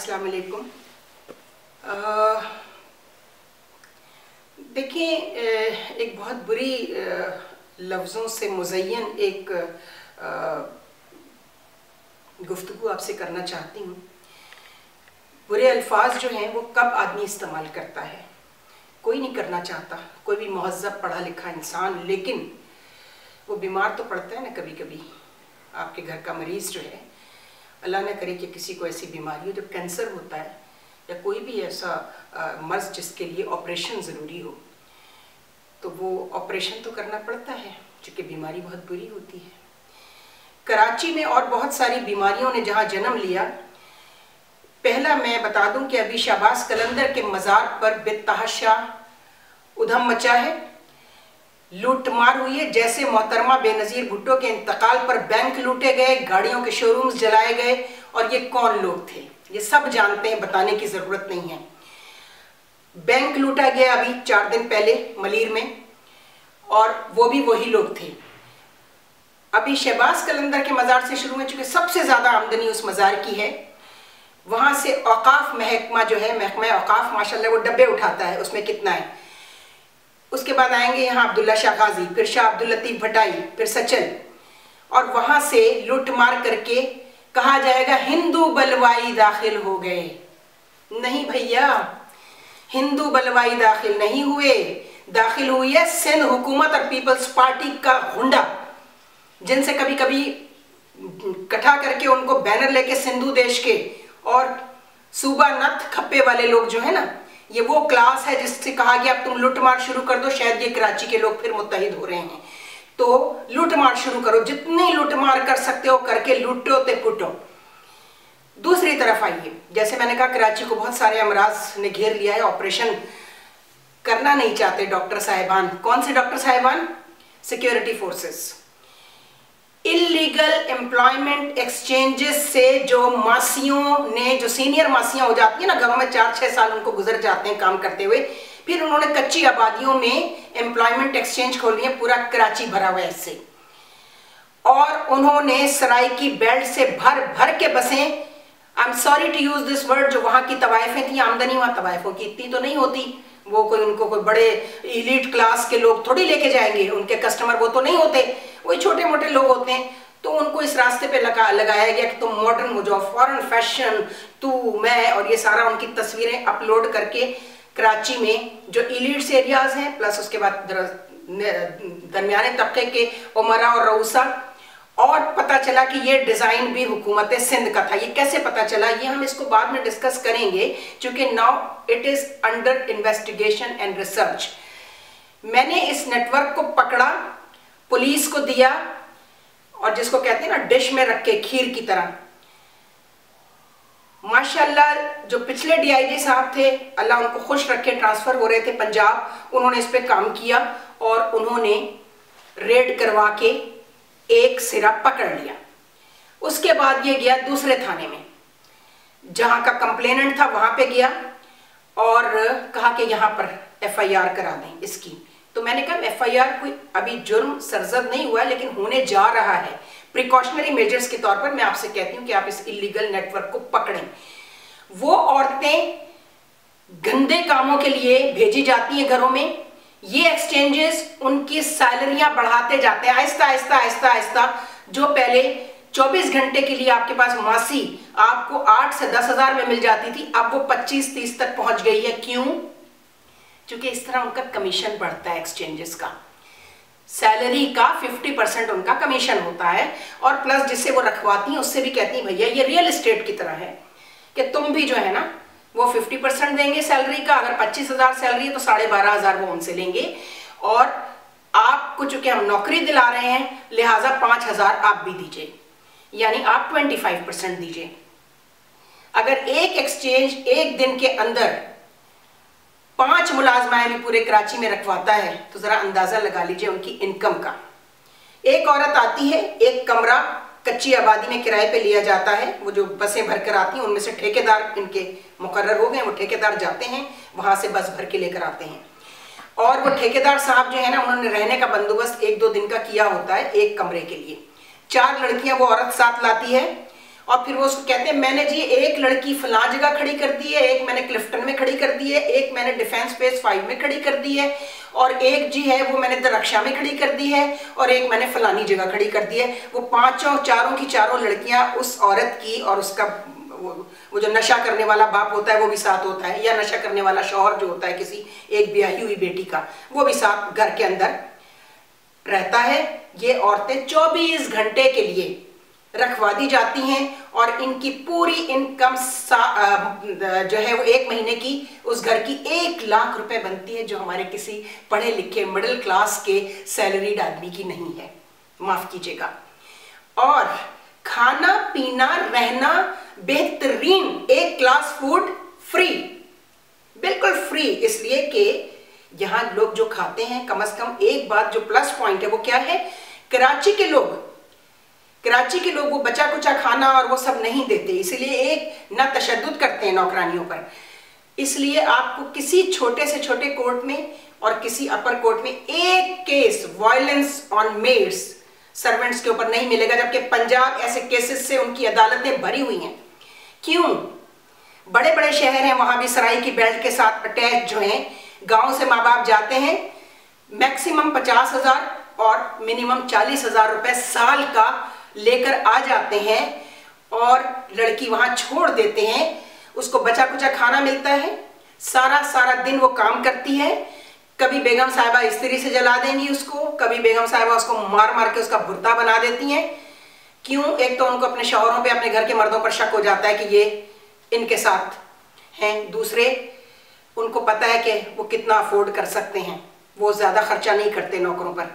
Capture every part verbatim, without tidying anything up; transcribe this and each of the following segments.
अस्सलाम वालेकुम। देखिए, एक बहुत बुरी लफ्ज़ों से मुज़य्यन एक गुफ्तगू आपसे करना चाहती हूँ। बुरे अल्फाज जो हैं वो कब आदमी इस्तेमाल करता है, कोई नहीं करना चाहता, कोई भी मुहज़्ज़ब पढ़ा लिखा इंसान, लेकिन वो बीमार तो पड़ता है ना कभी कभी। आपके घर का मरीज़ जो है, अल्लाह न करे कि किसी को ऐसी बीमारी हो, जब कैंसर होता है या कोई भी ऐसा मर्ज़ जिसके लिए ऑपरेशन ज़रूरी हो, तो वो ऑपरेशन तो करना पड़ता है क्योंकि बीमारी बहुत बुरी होती है। कराची में और बहुत सारी बीमारियों ने जहाँ जन्म लिया, पहला मैं बता दूं कि अभी शहबाज कलंदर के मज़ार पर बेतहाशा उधम मचा है, लूटमार हुई है। जैसे मोहतरमा बेनज़ीर भुट्टो के इंतकाल पर बैंक लूटे गए, गाड़ियों के शोरूम्स जलाए गए, और ये कौन लोग थे ये सब जानते हैं, बताने की ज़रूरत नहीं है। बैंक लूटा गया अभी चार दिन पहले मलीर में, और वो भी वही लोग थे। अभी शहबाज कलंदर के मज़ार से शुरू में, चूँकि सबसे ज़्यादा आमदनी उस मज़ार की है, वहाँ से औकाफ महकमा जो है, महकमा औकाफ माशाल्लाह वो डब्बे उठाता है, उसमें कितना है। उसके बाद आएंगे यहाँ अब्दुल्ला शाह गाजी, फिर शाह अब्दुल लतीफ़ भटाई, फिर सचल, और वहाँ से लूट मार करके कहा जाएगा हिंदू बलवाई दाखिल हो गए। नहीं भैया, हिंदू बलवाई दाखिल नहीं हुए, दाखिल हुई है सिंध हुकूमत और पीपल्स पार्टी का गुंडा, जिनसे कभी कभी इकट्ठा करके उनको बैनर लेके सिंधु देश के और सूबा नथ खप्पे वाले लोग जो है ना, ये वो क्लास है जिससे कहा गया अब तुम लूटमार शुरू कर दो, शायद ये कराची के लोग फिर मुत्तहिद हो रहे हैं, तो लूटमार शुरू करो, जितनी लूटमार कर सकते हो करके लूटो ते पुटो। दूसरी तरफ आइए, जैसे मैंने कहा कराची को बहुत सारे अमराज ने घेर लिया है, ऑपरेशन करना नहीं चाहते डॉक्टर साहिबान। कौन से डॉक्टर साहिबान? Security forces. Illegal employment exchanges से जो मासियों ने, जो सीनियर मासियां हो जाती है ना घरों में, चार छः साल उनको गुजर जाते हैं काम करते हुए, फिर उन्होंने कच्ची आबादियों में एम्प्लॉयमेंट एक्सचेंज खोल दिए, पूरा कराची भरा हुआ है इससे, और उन्होंने सराय की बेल्ट से भर भर के बसें, I am sorry to use this word, जो वहाँ की तवायफें थी, आमदनी वहाँ तवायफों की इतनी तो नहीं होती, वो कोई उनको कोई बड़े इलीट क्लास के लोग थोड़ी लेके जाएंगे, उनके कस्टमर वो तो नहीं होते, वही छोटे मोटे लोग होते हैं। तो उनको इस रास्ते पे लगा लगाया गया कि तुम मॉडर्न हो जाओ, फॉरेन फैशन, तू मैं, और ये सारा उनकी तस्वीरें अपलोड करके कराची में जो इलीट्स एरियाज हैं, प्लस उसके बाद दरमियाने तबके के उमरा और रऊसा, और पता चला कि ये डिज़ाइन भी हुकूमत सिंध का था। ये कैसे पता चला, ये हम इसको बाद में डिस्कस करेंगे, क्योंकि now it is under investigation and research. मैंने इस नेटवर्क को पकड़ा, पुलिस को दिया, और जिसको कहते हैं ना डिश में रख के खीर की तरह। माशाल्लाह जो पिछले डीआईजी साहब थे, अल्लाह उनको खुश रखे, ट्रांसफ़र हो रहे थे पंजाब, उन्होंने इस पर काम किया और उन्होंने रेड करवा के एक सिरा पकड़ लिया। उसके बाद ये गया दूसरे थाने में, जहाँ का कंप्लेनेंट था वहाँ पे गया और कहा कि यहाँ पर एफ आई आर करा दें इसकी। तो मैंने कहा एफ आई आर कोई अभी जुर्म सरजद नहीं हुआ है, लेकिन होने जा रहा है। प्रिकॉशनरी मेजर्स के तौर पर मैं आपसे कहती हूँ कि आप इस इलीगल नेटवर्क को पकड़ें। वो औरतें गंदे कामों के लिए भेजी जाती हैं घरों में, ये एक्सचेंजेस उनकी सैलरियां बढ़ाते जाते हैं आहिस्ता आहिस्ता आहिस्ता आहिस्ता। जो पहले चौबीस घंटे के लिए आपके पास मासी आपको आठ से दस हजार में मिल जाती थी, अब वो पच्चीस तीस तक पहुंच गई है। क्यों? क्योंकि इस तरह उनका कमीशन बढ़ता है एक्सचेंजेस का, सैलरी का पचास परसेंट उनका कमीशन होता है, और प्लस जिससे वो रखवाती हैं उससे भी कहती हैं भैया ये रियल एस्टेट की तरह है कि तुम भी जो है ना वो पचास परसेंट देंगे सैलरी का। अगर पच्चीस हजार सैलरी है तो साढ़े बारह हजार वो उनसे लेंगे, और आपको चूंकि हम नौकरी दिला रहे हैं लिहाजा पाँच हजार आप भी दीजिए, यानी आप पच्चीस परसेंट दीजिए। अगर एक एक्सचेंज एक दिन के अंदर पांच मुलाजमाएं भी पूरे कराची में रखवाता है तो जरा अंदाजा लगा लीजिए उनकी इनकम का। एक औरत आती है, एक कमरा कच्ची आबादी में किराए पे लिया जाता है, वो जो बसें भर कर आती हैं उनमें से ठेकेदार इनके मुकर्रर हो गए, वो ठेकेदार जाते हैं वहां से बस भर के लेकर आते हैं, और वो ठेकेदार साहब जो है ना उन्होंने रहने का बंदोबस्त एक दो दिन का किया होता है एक कमरे के लिए। चार लड़कियां वो औरत साथ लाती है और फिर वो उसको कहते हैं मैंने जी एक लड़की फलां जगह खड़ी कर दी है, एक मैंने क्लिफ्टन में खड़ी कर दी है, एक मैंने डिफेंस स्पेस फाइव में खड़ी कर दी है, और एक जी है वो मैंने दरक्षा में खड़ी कर दी है, और एक मैंने फलानी जगह खड़ी कर दी है। वो पांचों चारों की चारों लड़कियां उस औरत की, और उसका वो, वो जो नशा करने वाला बाप होता है वो भी साथ होता है, या नशा करने वाला शौहर जो होता है किसी एक ब्याही हुई बेटी का, वो भी साथ घर के अंदर रहता है। ये औरतें चौबीस घंटे के लिए रखवा दी जाती हैं और इनकी पूरी इनकम जो है वो एक महीने की उस घर की एक लाख रुपए बनती है, जो हमारे किसी पढ़े लिखे मिडिल क्लास के सैलरीड आदमी की नहीं है, माफ कीजिएगा। और खाना पीना रहना बेहतरीन, एक क्लास फूड फ्री, बिल्कुल फ्री, इसलिए कि यहां लोग जो खाते हैं, कम से कम एक बात जो प्लस पॉइंट है वो क्या है, कराची के लोग कराची के लोग वो बचा कुचा खाना और वो सब नहीं देते, इसलिए एक ना तशद्दुद करते हैं नौकरानियों पर। इसलिए आपको किसी छोटे से छोटे कोर्ट में और किसी अपर कोर्ट में एक case violence on maids, servants के ऊपर नहीं मिलेगा, जबकि पंजाब ऐसे केसेस से उनकी अदालतें भरी हुई हैं। क्यों? बड़े बड़े शहर हैं, वहां भी सराय की बेल्ट के साथ अटैच जो हैं, गांव से माँ बाप जाते हैं, मैक्सिमम पचास हजार और मिनिमम चालीस हजार रुपए साल का लेकर आ जाते हैं और लड़की वहां छोड़ देते हैं। उसको बचा कुचा खाना मिलता है, सारा सारा दिन वो काम करती है, कभी बेगम साहिबा इस्त्री से जला देंगी उसको, कभी बेगम साहिबा उसको मार मार के उसका भुर्ता बना देती हैं। क्यों? एक तो उनको अपने शौहरों पे, अपने घर के मर्दों पर शक हो जाता है कि ये इनके साथ हैं, दूसरे उनको पता है कि वो कितना अफोर्ड कर सकते हैं, वो ज्यादा खर्चा नहीं करते नौकरों पर।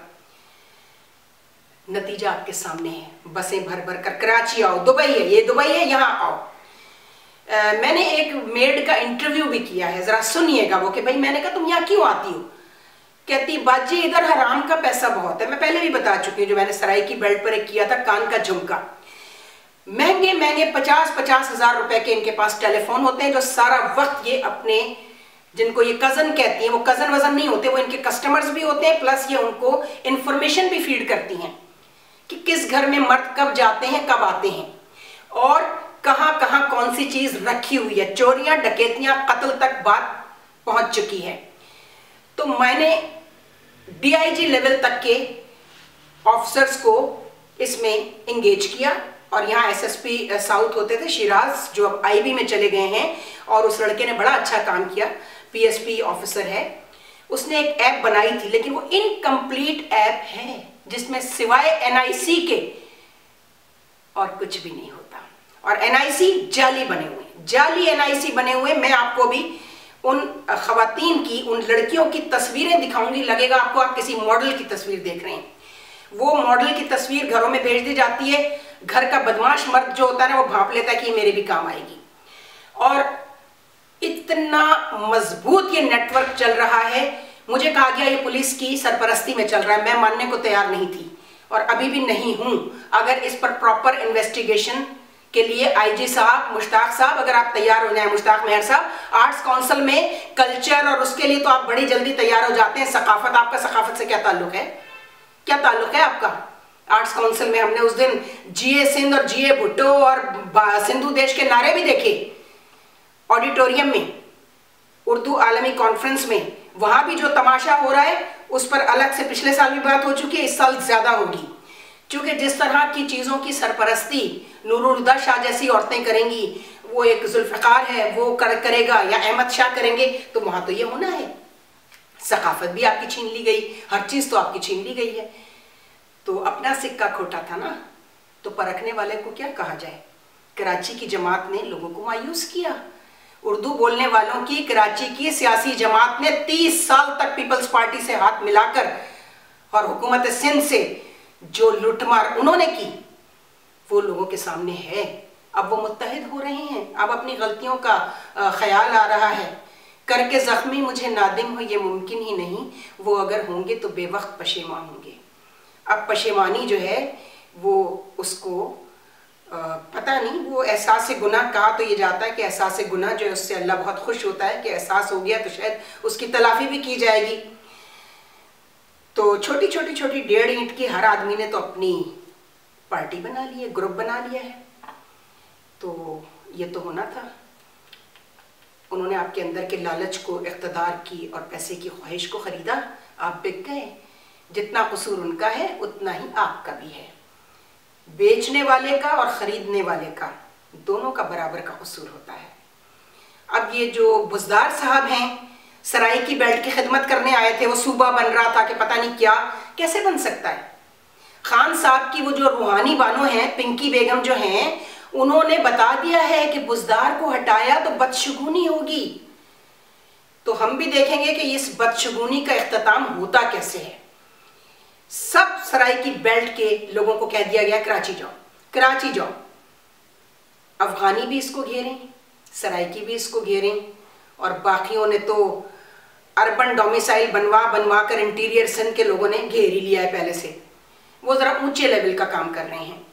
नतीजा आपके सामने है, बसें भर भर कर कराची आओ, दुबई है, ये दुबई है, यहां आओ। आ, मैंने एक मेड का इंटरव्यू भी किया है, जरा सुनिएगा वो, कि भाई मैंने कहा तुम यहाँ क्यों आती हो? कहती बाजी इधर हराम का पैसा बहुत है। मैं पहले भी बता चुकी हूँ, जो मैंने सराय की बेल्ट पर एक किया था, कान का झुमका, महंगे महंगे पचास पचास हजार रुपए के इनके पास टेलीफोन होते हैं, जो सारा वक्त ये अपने, जिनको ये कजन कहती हैं, वो कजन वजन नहीं होते, वो इनके कस्टमर्स भी होते हैं, प्लस ये उनको इंफॉर्मेशन भी फीड करती हैं कि किस घर में मर्द कब जाते हैं, कब आते हैं, और कहां कहां कौन सी चीज रखी हुई है। चोरियां, डकैतियां, कत्ल तक बात पहुंच चुकी है। तो मैंने डीआईजी लेवल तक के ऑफिसर्स को इसमें एंगेज किया, और यहाँ एसएसपी साउथ होते थे शिराज, जो अब आईबी में चले गए हैं, और उस लड़के ने बड़ा अच्छा काम किया, पीएसपी ऑफिसर है, उसने एक ऐप बनाई थी, लेकिन वो इनकम्प्लीट ऐप है जिसमें सिवाय एनआईसी के और कुछ भी नहीं होता, और एनआईसी जाली बने हुए, जाली एनआईसी बने हुए। मैं आपको भी उन खवातीन की, उन लड़कियों की तस्वीरें दिखाऊंगी, लगेगा आपको आप किसी मॉडल की तस्वीर देख रहे हैं। वो मॉडल की तस्वीर घरों में भेज दी जाती है, घर का बदमाश मर्द जो होता है ना, वो भांप लेता है कि मेरे भी काम आएगी। और इतना मजबूत ये नेटवर्क चल रहा है, मुझे कहा गया ये पुलिस की सरपरस्ती में चल रहा है, मैं मानने को तैयार नहीं थी और अभी भी नहीं हूं। अगर इस पर प्रॉपर इन्वेस्टिगेशन के लिए आईजी साहब, मुश्ताक साहब, अगर आप तैयार हो जाएं, मुश्ताक मेहर साहब, आर्ट्स काउंसिल में कल्चर और उसके लिए तो आप बड़ी जल्दी तैयार हो जाते हैं। सकाफत, आपका सकाफत से क्या ताल्लुक है? क्या ताल्लुक है आपका? आर्ट्स काउंसिल में हमने उस दिन जीए सिंध और जीए भुट्टो और सिंधु देश के नारे भी देखे ऑडिटोरियम में, उर्दू आलमी कॉन्फ्रेंस में। वहां भी जो तमाशा हो रहा है उस पर अलग से पिछले साल भी बात हो चुकी है, इस साल ज्यादा होगी, क्योंकि जिस तरह की चीजों की सरपरस्ती नूरुल हुदा शाह जैसी औरतें करेंगी, वो एक जुल्फकार है वो कर, करेगा, या अहमद शाह करेंगे, तो वहां तो ये होना है। सकाफत भी आपकी छीन ली गई, हर चीज तो आपकी छीन ली गई है। तो अपना सिक्का खोटा था ना, तो परखने वाले को क्या कहा जाए। कराची की जमात ने लोगों को मायूस किया, उर्दू बोलने वालों की कराची की सियासी जमात ने तीस साल तक पीपल्स पार्टी से हाथ मिलाकर और हुकूमत सिंध से जो लूटमार उन्होंने की, वो लोगों के सामने है। अब वो मुत्तहिद हो रहे हैं, अब अपनी गलतियों का ख्याल आ रहा है। करके जख्मी मुझे नादिम हो ये मुमकिन ही नहीं, वो अगर होंगे तो बेवक्त पशेमा होंगे। अब पशेमानी जो है वो उसको आ, पता नहीं, वो एहसास गुनाह कहा तो ये जाता है कि एहसास गुनाह जो है उससे अल्लाह बहुत खुश होता है कि एहसास हो गया तो शायद उसकी तलाफी भी की जाएगी। तो छोटी छोटी छोटी डेढ़ ईंट की हर आदमी ने तो अपनी पार्टी बना ली है, ग्रुप बना लिया है। तो ये तो होना था। उन्होंने आपके अंदर के लालच को, इक़्तिदार की और पैसे की ख्वाहिश को ख़रीदा, आप बिक गए। जितना कसूर उनका है उतना ही आपका भी है। बेचने वाले का और ख़रीदने वाले का, दोनों का बराबर का कसूर होता है। अब ये जो बुज़दार साहब हैं, सराय की बेल्ट की खिदमत करने आए थे, वो सूबा बन रहा था कि पता नहीं क्या, कैसे बन सकता है। खान साहब की वो जो रूहानी बानो हैं, पिंकी बेगम जो हैं, उन्होंने बता दिया है कि बुज़दार को हटाया तो बदशगुनी होगी। तो हम भी देखेंगे कि इस बदशगुनी का इख्तिताम होता कैसे है। सब सराय की बेल्ट के लोगों को कह दिया गया कराची जाओ, कराची जाओ। अफगानी भी इसको घेरें, सराइकी भी इसको घेरें, और बाकियों ने तो अर्बन डोमिसाइल बनवा बनवा कर इंटीरियर सिंध के लोगों ने घेर ही लिया है पहले से। वो ज़रा ऊंचे लेवल का काम कर रहे हैं।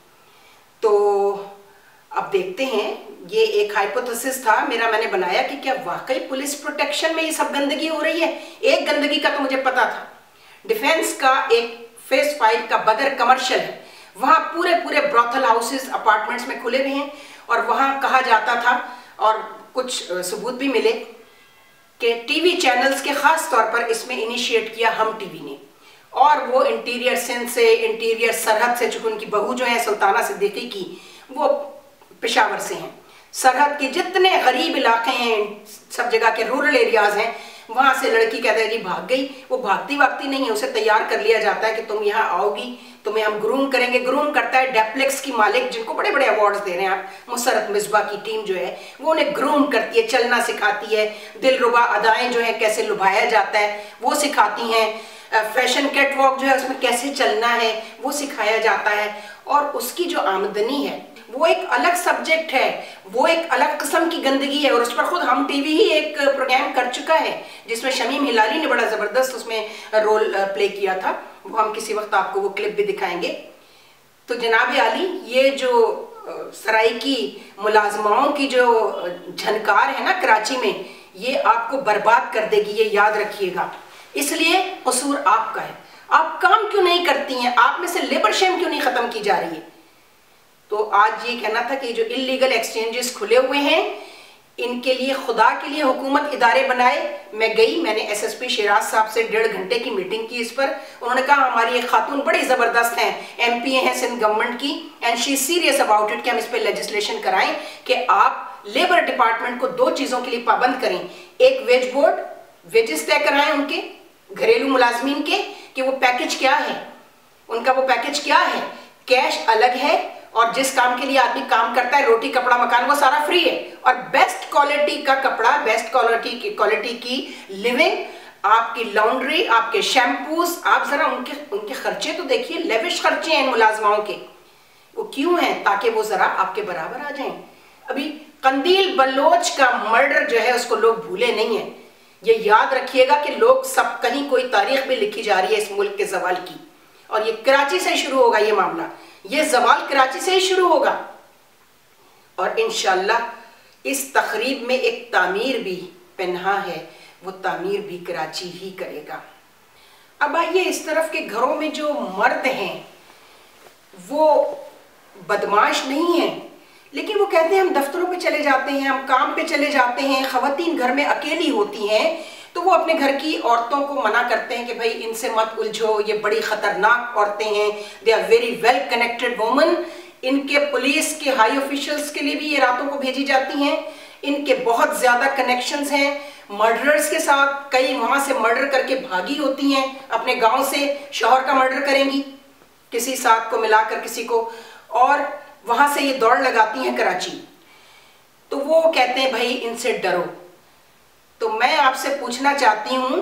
तो अब देखते हैं, ये एक हाइपोथेसिस था मेरा, मैंने बनाया कि क्या वाकई पुलिस प्रोटेक्शन में ये सब गंदगी हो रही है। एक गंदगी का तो मुझे पता था, डिफेंस का एक फेस फाइव का बदर कमर्शियल है, वहाँ पूरे पूरे ब्रॉथल हाउसेस अपार्टमेंट्स में खुले हुए हैं, और वहाँ कहा जाता था, और कुछ सबूत भी मिले कि टीवी चैनल्स के ख़ास तौर पर इसमें इनिशिएट किया हम टीवी ने, और वो इंटीरियर सिंध से, इंटीरियर सरहद से, चूँकि उनकी बहू जो है सुल्ताना सिद्दीकी की, वो पेशावर से हैं। सरहद के जितने गरीब इलाके हैं, सब जगह के रूरल एरियाज़ हैं, वहाँ से लड़की कहते हैं जी भाग गई। वो भागती भागती नहीं है, उसे तैयार कर लिया जाता है कि तुम यहाँ आओगी, तुम्हें हम ग्रूम करेंगे। ग्रूम करता है डेप्लेक्स की मालिक, जिनको बड़े बड़े अवार्ड्स दे रहे हैं आप, मुसरत मिसबा की टीम जो है, वो उन्हें ग्रूम करती है, चलना सिखाती है, दिलरुबा अदाएँ जो है कैसे लुभाया जाता है वो सिखाती हैं, फैशन कैट वॉक जो है उसमें कैसे चलना है वो सिखाया जाता है। और उसकी जो आमदनी है वो एक अलग सब्जेक्ट है, वो एक अलग किस्म की गंदगी है, और उस पर खुद हम टीवी ही एक प्रोग्राम कर चुका है जिसमें शमीम हिलाली ने बड़ा ज़बरदस्त उसमें रोल प्ले किया था। वो हम किसी वक्त आपको वो क्लिप भी दिखाएंगे। तो जनाब आली, ये जो सराय की मुलाजमाओं की जो झनकार है ना कराची में, ये आपको बर्बाद कर देगी, ये याद रखिएगा। इसलिए कसूर आपका है। आप काम क्यों नहीं करती हैं? आप में से लेबर शेम क्यों नहीं ख़त्म की जा रही है? तो आज ये कहना था कि जो इलीगल एक्सचेंजेस खुले हुए हैं, इनके लिए खुदा के लिए हुकूमत इदारे बनाए। मैं गई, मैंने एसएसपी शिराज साहब से डेढ़ घंटे की मीटिंग की इस पर। उन्होंने कहा हमारी एक खातून बड़ी ज़बरदस्त हैं, एमपीए हैं सिंध गवर्नमेंट की, and she serious about it कि हम इस पर लेजिस्लेशन कराएं कि आप लेबर डिपार्टमेंट को दो चीज़ों के लिए पाबंद करें। एक, वेज बोर्ड, वेजेस तय कराएं उनके घरेलू मुलाजमीन के, कि वो पैकेज क्या है, उनका वो पैकेज क्या है। कैश अलग है, और जिस काम के लिए आदमी काम करता है, रोटी कपड़ा मकान, वो सारा फ्री है। और बेस्ट क्वालिटी का कपड़ा, बेस्ट क्वालिटी की क्वालिटी की लिविंग, आपकी लॉन्ड्री, आपके शैम्पूस, आप जरा उनके उनके खर्चे तो देखिए, लेविश खर्चे हैं इन मुलाजमाओं के। वो क्यों हैं? ताकि वो जरा आपके बराबर आ जाएं। अभी कंदील बलोच का मर्डर जो है उसको लोग भूले नहीं है। ये याद रखिएगा कि लोग सब, कहीं कोई तारीख भी लिखी जा रही है इस मुल्क के जवाल की, और ये कराची से शुरू होगा। ये मामला, ये जवाल कराची से ही शुरू होगा, और इंशाअल्लाह इस तकरीब में एक तामीर भी पन्हा है, वो तामीर भी कराची ही करेगा। अब आइए, इस तरफ के घरों में जो मर्द हैं वो बदमाश नहीं हैं, लेकिन वो कहते हैं हम दफ्तरों पे चले जाते हैं, हम काम पे चले जाते हैं, ख़वातीन घर में अकेली होती हैं, तो वो अपने घर की औरतों को मना करते हैं कि भाई इनसे मत उलझो, ये बड़ी ख़तरनाक औरतें हैं, they are very well connected woman. इनके पुलिस के हाई ऑफिशियल्स के लिए भी ये रातों को भेजी जाती हैं, इनके बहुत ज़्यादा कनेक्शंस हैं मर्डरर्स के साथ, कई वहाँ से मर्डर करके भागी होती हैं अपने गाँव से, शौहर का मर्डर करेंगी किसी साथ को मिलाकर किसी को, और वहाँ से ये दौड़ लगाती हैं कराची। तो वो कहते हैं भाई इनसे डरो। तो मैं आपसे पूछना चाहती हूँ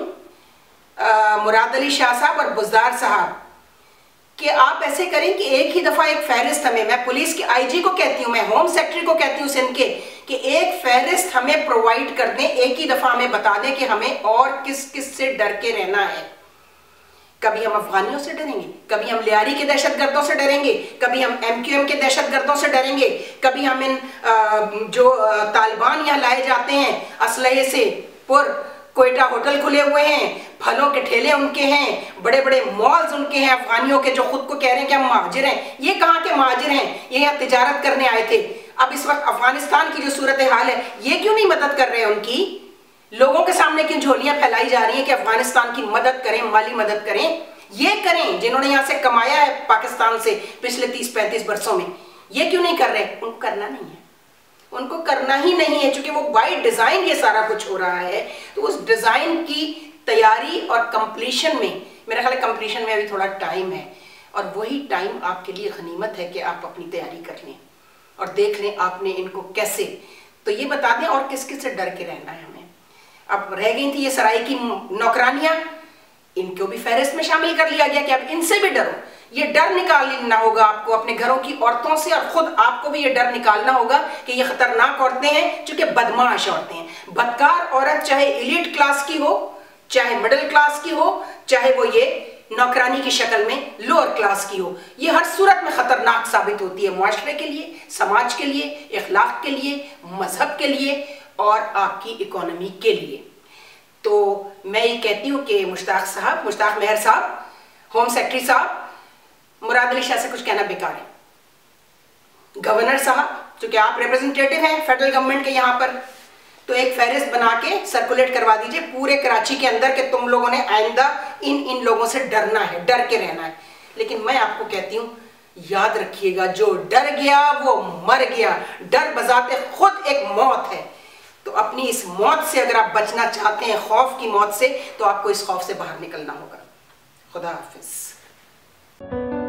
मुराद अली शाह साहब और बुज़दार साहब, कि आप ऐसे करें कि एक ही दफ़ा एक फहरिस्त हमें, मैं पुलिस के आईजी को कहती हूँ, मैं होम सेक्रेटरी को कहती हूँ सिंध के, कि एक फहरिस्त हमें प्रोवाइड कर दें, एक ही दफ़ा हमें बता दें कि हमें और किस किस से डर के रहना है। कभी हम अफगानियों से डरेंगे, कभी हम लियारी के दहशतगर्दों से डरेंगे, कभी हम एम क्यू एम के दहशतगर्दों से डरेंगे, कभी हम इन जो तालिबान यहाँ लाए जाते हैं असलहे से पुर, कोयटा होटल खुले हुए हैं, फलों के ठेले उनके हैं, बड़े बड़े मॉल्स उनके हैं अफगानियों के, जो खुद को कह रहे हैं कि हम महाजिर हैं। ये कहाँ के महाजिर हैं? ये यहाँ तिजारत करने आए थे। अब इस वक्त अफगानिस्तान की जो सूरत हाल है, ये क्यों नहीं मदद कर रहे हैं उनकी? लोगों के सामने क्यों झोलियां फैलाई जा रही हैं कि अफगानिस्तान की मदद करें, माली मदद करें? ये करें जिन्होंने यहां से कमाया है पाकिस्तान से पिछले तीस पैंतीस वर्षों में, ये क्यों नहीं कर रहे? उनको करना नहीं है, उनको करना ही नहीं है, क्योंकि वो बाय डिजाइन ये सारा कुछ हो रहा है। तो उस डिजाइन की तैयारी और कंप्लीशन में, मेरा ख्याल है कंप्लीशन में अभी थोड़ा टाइम है, और वही टाइम आपके लिए गनीमत है कि आप अपनी तैयारी कर लें और देख लें आपने इनको कैसे, तो ये बता दें और किस किस से डर के रहना है हमें। अब रह गई थी ये सराय की नौकरानियां, इनको भी फहरिस्त में शामिल कर लिया गया कि अब इनसे भी डरो। ये डर निकालना होगा आपको अपने घरों की औरतों से, और खुद आपको भी ये डर निकालना होगा कि ये खतरनाक औरतें हैं, चूंकि बदमाश औरतें हैं। बदकार औरत चाहे एलीट क्लास की हो, चाहे मिडिल क्लास की हो, चाहे वो ये नौकरानी की शक्ल में लोअर क्लास की हो, ये हर सूरत में खतरनाक साबित होती है मुआशरे के लिए, समाज के लिए, इखलाक के लिए, मजहब के लिए और आपकी इकोनॉमी के लिए। तो मैं ये कहती हूँ कि मुश्ताक साहब, मुश्ताक मेहर साहब, होम सेक्रेटरी साहब, मुराद अली शाह से कुछ कहना बेकार है। गवर्नर साहब, चूंकि आप रिप्रेजेंटेटिव हैं फेडरल गवर्नमेंट के यहाँ पर, तो एक फहरिस्त बना के सर्कुलेट करवा दीजिए पूरे कराची के अंदर कि तुम लोगों ने आइंदा इन इन लोगों से डरना है, डर के रहना है। लेकिन मैं आपको कहती हूँ, याद रखिएगा, जो डर गया वो मर गया। डर बजाते खुद एक मौत है। तो अपनी इस मौत से अगर आप बचना चाहते हैं, खौफ की मौत से, तो आपको इस खौफ से बाहर निकलना होगा। खुदा हाफिज।